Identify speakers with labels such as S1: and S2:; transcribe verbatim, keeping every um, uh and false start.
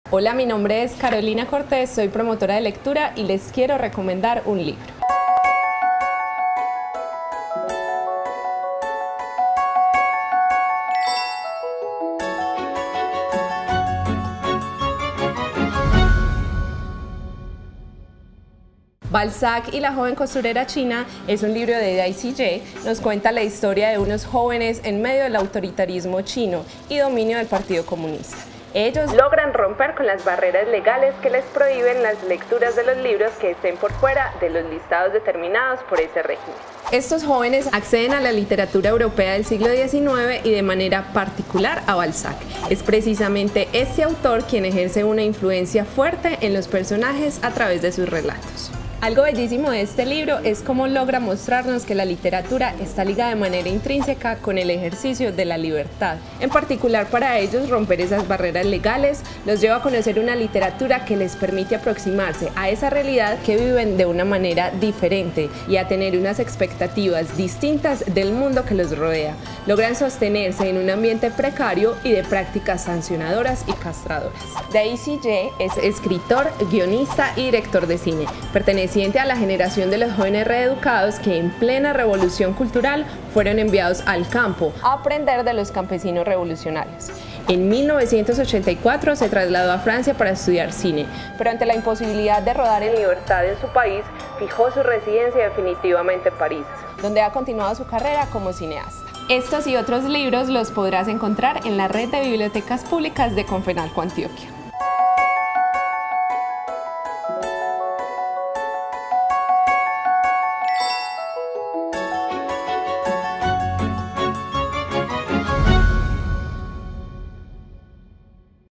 S1: Hola, mi nombre es Carolina Cortés, soy promotora de lectura y les quiero recomendar un libro. Balzac y la joven costurera china es un libro de Dai Ziye. Nos cuenta la historia de unos jóvenes en medio del autoritarismo chino y dominio del Partido Comunista. Ellos logran romper con las barreras legales que les prohíben las lecturas de los libros que estén por fuera de los listados determinados por ese régimen. Estos jóvenes acceden a la literatura europea del siglo diecinueve y de manera particular a Balzac. Es precisamente este autor quien ejerce una influencia fuerte en los personajes a través de sus relatos. Algo bellísimo de este libro es cómo logra mostrarnos que la literatura está ligada de manera intrínseca con el ejercicio de la libertad. En particular, para ellos, romper esas barreras legales los lleva a conocer una literatura que les permite aproximarse a esa realidad que viven de una manera diferente y a tener unas expectativas distintas del mundo que los rodea. Logran sostenerse en un ambiente precario y de prácticas sancionadoras y castradoras. Dai Ziye es escritor, guionista y director de cine. Pertenece a la generación de los jóvenes reeducados que en plena revolución cultural fueron enviados al campo a aprender de los campesinos revolucionarios. En mil novecientos ochenta y cuatro se trasladó a Francia para estudiar cine, pero ante la imposibilidad de rodar en libertad en su país, fijó su residencia definitivamente en París, donde ha continuado su carrera como cineasta. Estos y otros libros los podrás encontrar en la red de bibliotecas públicas de Confenalco Antioquia.